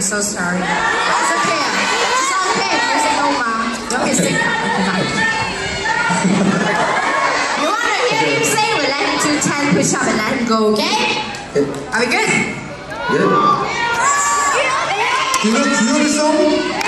so sorry. It's okay. It's okay. There's a no mom. Don't be sick. You want to hear him say? We let him do 10 push-up and let him go, okay? Are we good? Good. Do you know the song?